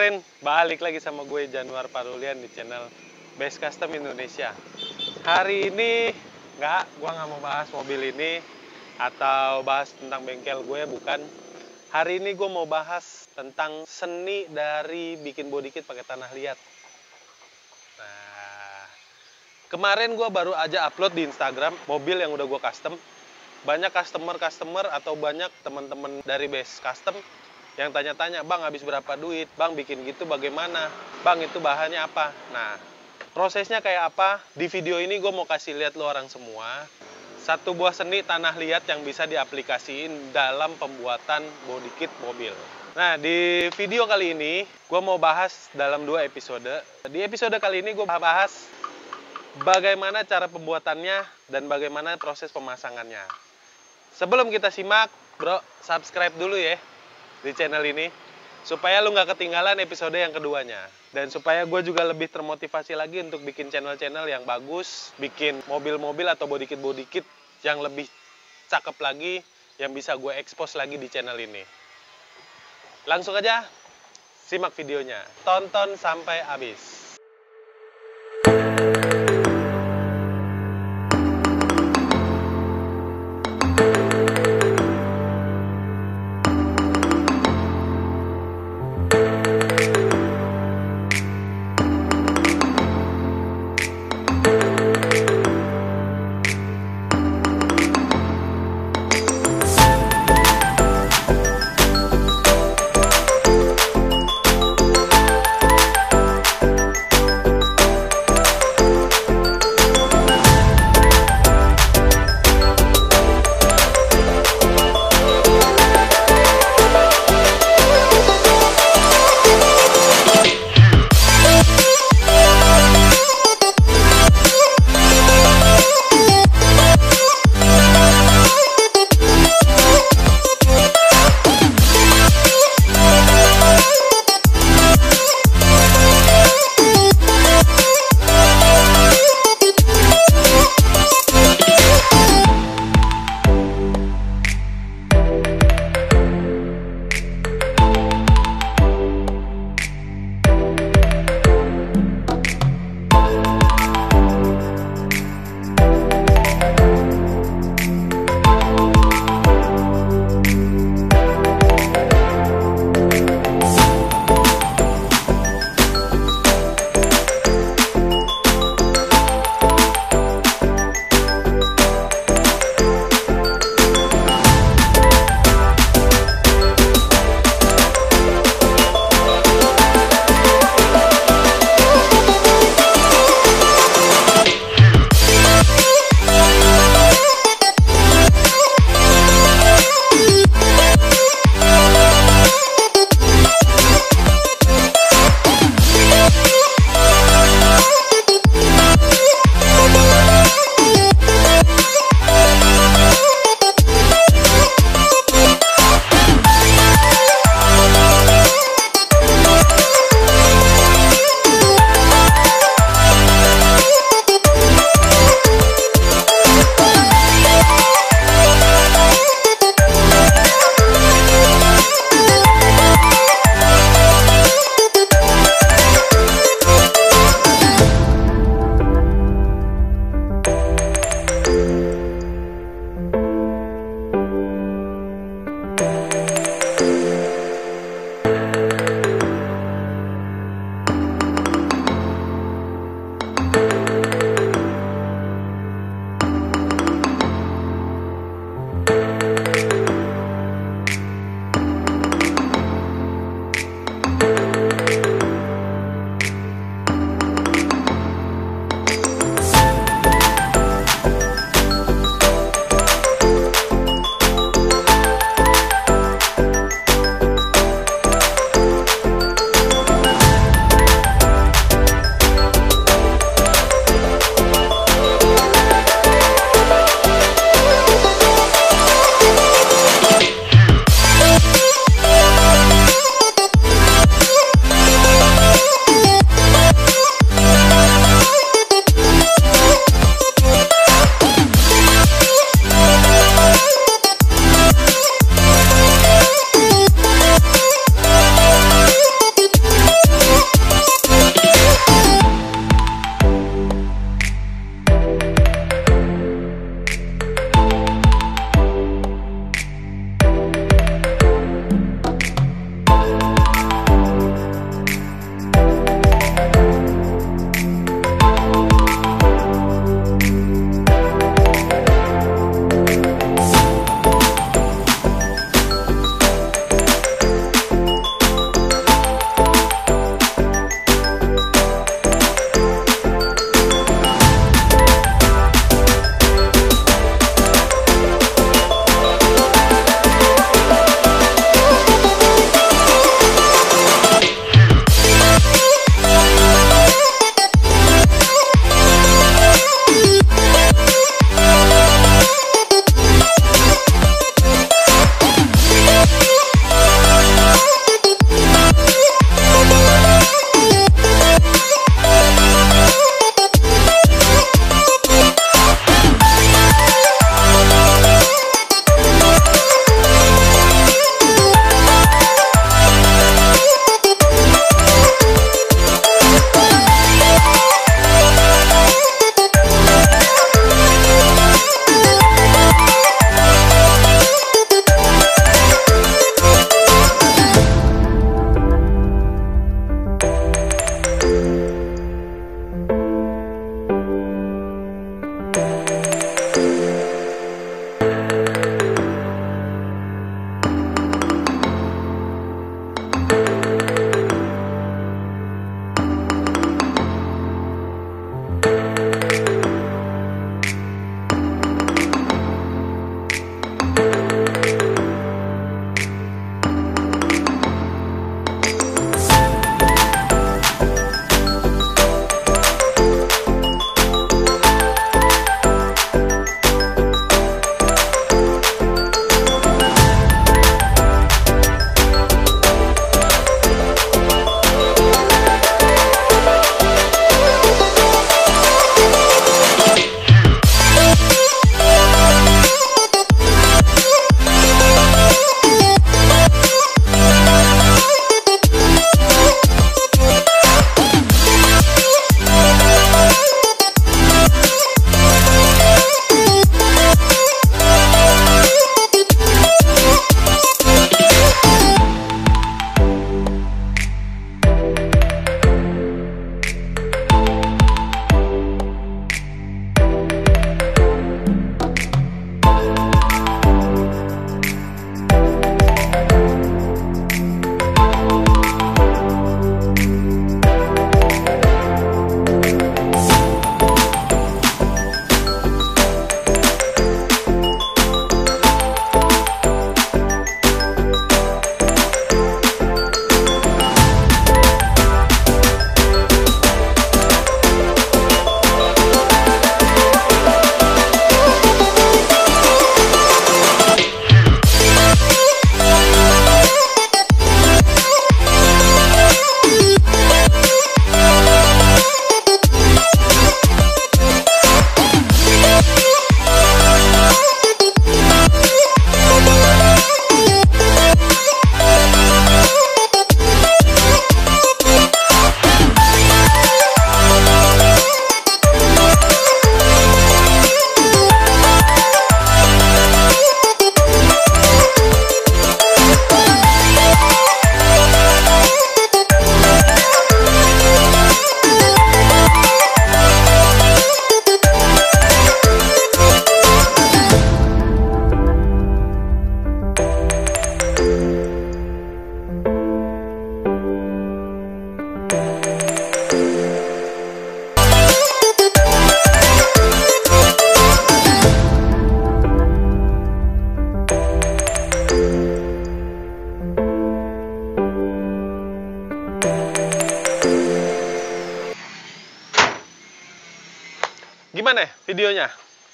dengerin, balik lagi sama gue Januar Parulian di channel Best Custom Indonesia. Hari ini gue nggak mau bahas mobil ini atau bahas tentang bengkel gue, bukan. Hari ini gue mau bahas tentang seni dari bikin body kit pakai tanah liat. Nah, kemarin gue baru aja upload di Instagram mobil yang udah gue custom. Banyak customer atau banyak teman-teman dari Best Custom yang tanya-tanya, bang habis berapa duit, bang bikin gitu bagaimana, bang itu bahannya apa. Nah, prosesnya kayak apa, di video ini gue mau kasih lihat lo orang semua satu buah seni tanah liat yang bisa diaplikasiin dalam pembuatan body kit mobil. Nah, di video kali ini gue mau bahas dalam 2 episode. Di episode kali ini gue bahas bagaimana cara pembuatannya dan bagaimana proses pemasangannya. Sebelum kita simak, bro, subscribe dulu ya di channel ini supaya lu nggak ketinggalan episode yang keduanya, dan supaya gue juga lebih termotivasi lagi untuk bikin channel-channel yang bagus, bikin mobil-mobil atau body kit yang lebih cakep lagi, yang bisa gue expose lagi di channel ini. Langsung aja simak videonya, tonton sampai habis.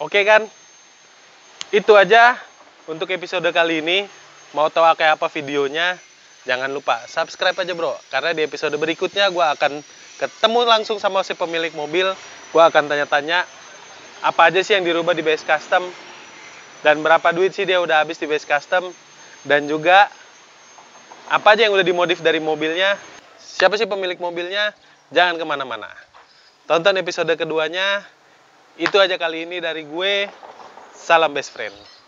Oke kan? Itu aja untuk episode kali ini. Mau tahu kayak apa videonya? Jangan lupa subscribe aja bro. Karena di episode berikutnya gue akan ketemu langsung sama si pemilik mobil. Gue akan tanya-tanya apa aja sih yang dirubah di base custom. Dan berapa duit sih dia udah habis di base custom. Dan juga apa aja yang udah dimodif dari mobilnya. Siapa sih pemilik mobilnya? Jangan kemana-mana. Tonton episode keduanya. Itu aja kali ini dari gue. Salam best friend.